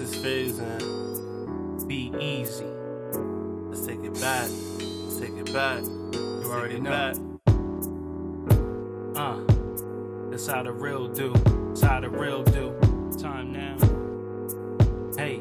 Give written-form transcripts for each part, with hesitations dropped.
is Fizz and Be Easy. Let's take it back. Let's take it back. You already know. That's how the real do. That's how the real do. Time now. Hey.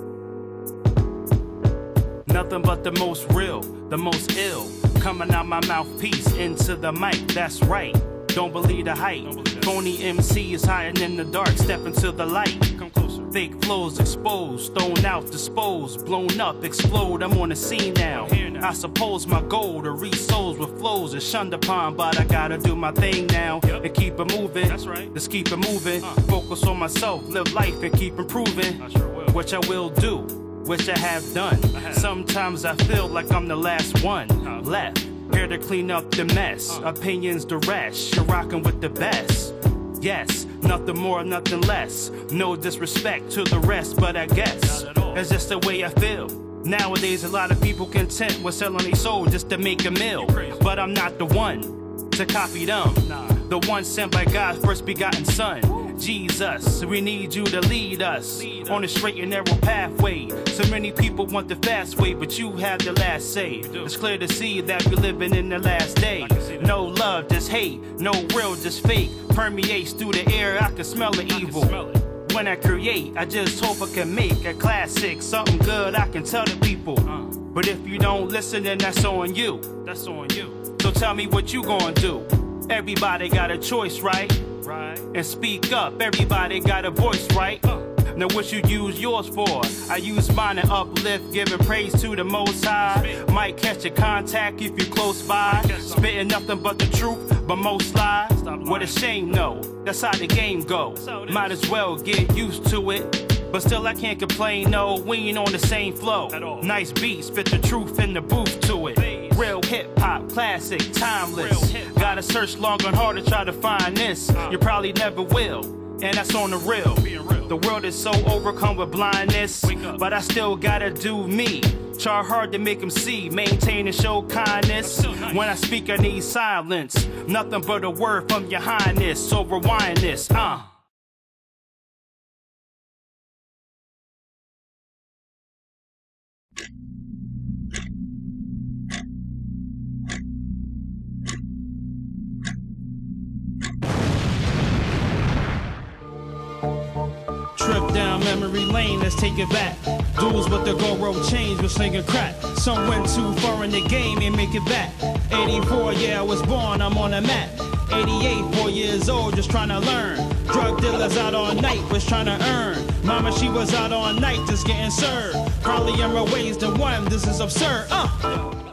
Nothing but the most real, the most ill. Coming out my mouthpiece into the mic, that's right. Don't believe the hype. Phony MC is hiding in the dark, step into the light. Come closer. Fake flows exposed, thrown out, disposed, blown up, explode. I'm on the scene now. I suppose my goal to reach souls with flows is shunned upon, but I gotta do my thing now and keep it moving. That's right. Let's keep it moving. Focus on myself, live life and keep improving. I sure will. Which I will do, which I have done. Sometimes I feel like I'm the last one left. Here to clean up the mess. Opinions the rest. You're rocking with the best. Yes, nothing more, nothing less. No disrespect to the rest, but I guess that's just the way I feel. Nowadays, a lot of people content with selling their soul just to make a meal. But I'm not the one to copy them. The one sent by God's first begotten Son. Jesus, we need you to lead us on a straight and narrow pathway. So many people want the fast way, but you have the last say. It's clear to see that we're living in the last day. No love, just hate. No real, just fake. Permeates through the air, I can smell the evil. When I create, I just hope I can make a classic, something good I can tell the people. But if you don't listen, then that's on you. That's on you. So tell me what you gonna do. Everybody got a choice, right? And speak up, everybody got a voice, right? Now what you use yours for? I use mine to uplift, giving praise to the Most High. Might catch a contact if you're close by. Spitting nothing but the truth, but most lies. What a shame, no, that's how the game go. Might as well get used to it. But still I can't complain, no, we ain't on the same flow. Nice beat, spit the truth in the booth to it. Real hip-hop, classic, timeless. Gotta search long and hard to try to find this. You probably never will, and that's on the real. The world is so overcome with blindness, but I still gotta do me. Try hard to make them see, maintain and show kindness. When I speak I need silence, nothing but a word from your highness. So rewind this, Trip down memory lane, let's take it back. Duels with the go-road change, we're slinging crack. Some went too far in the game and make it back. 84, yeah, I was born, I'm on the map. 88, 4 years old, just trying to learn. Drug dealers out all night, was trying to earn. Mama, she was out all night, just getting served. Probably in her ways the one, this is absurd,